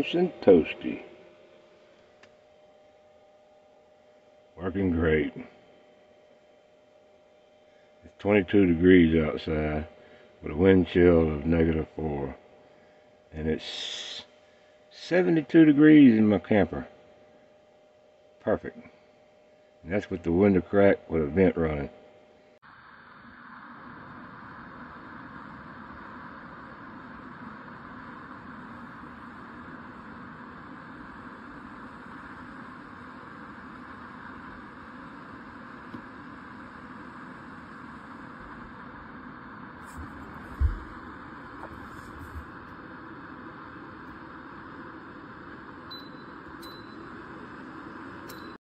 nice and toasty. Working great. It's 22 degrees outside with a wind chill of -4. And it's 72 degrees in my camper. Perfect. And that's with the window cracked with a vent running.